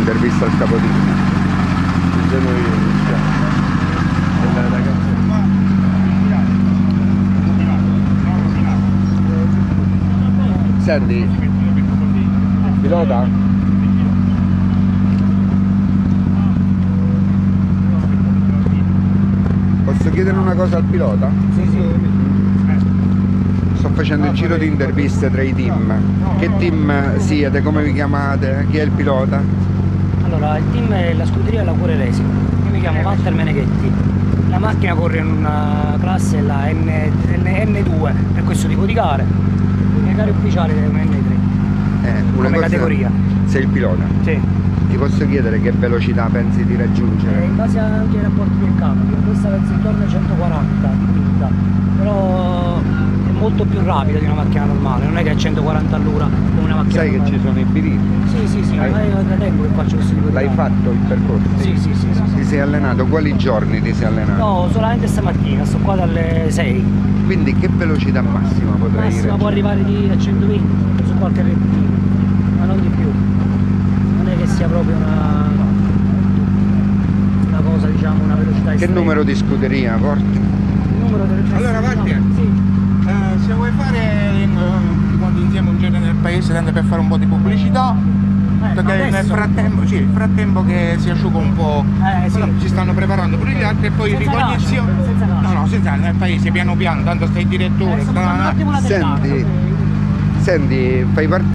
l'intervista al capolinea. Senti, pilota? Posso chiedere una cosa al pilota? Sì. Sto facendo il giro di interviste tra i team. Che team siete? Come vi chiamate? Chi è il pilota? Allora, il team è la scuderia La Cuore Racing. Io mi chiamo Walter Meneghetti. La macchina corre in una classe, la N2, per questo tipo di gare. Le gare ufficiali è una N3. Una come categoria. Sei il pilota? Sì. Ti posso chiedere che velocità pensi di raggiungere? In base anche ai rapporti del cambio, questa penso intorno ai 140 di quinta, però è molto più rapida di una macchina normale, non è che a 140 all'ora come una macchina Sai normale. che ci sono i birilli? Sì, ma è da tempo che faccio questo tipo di L'hai gare. fatto il percorso? Sì. Ti sei allenato? Quali giorni ti sei allenato? No, solamente stamattina, sto qua dalle 6. Quindi che velocità massima potrai Massima può raggiungere? arrivare a 120 su qualche rettino, ma non di più. Non è che sia proprio una cosa, diciamo, una velocità Che estrema. numero di scuderia porti? Il numero delle Allora, Walter, sì. se vuoi fare quando insieme un giro nel paese tanto per fare un po' di pubblicità, perché nel adesso? frattempo che si asciuga un po', Sì. ci stanno preparando pure gli altri e poi Senza ricognizione. calcio, senza calcio. No, senza nel paese piano piano, tanto stai direttore. Sto facendo un attimo la testata. Senti, fai parte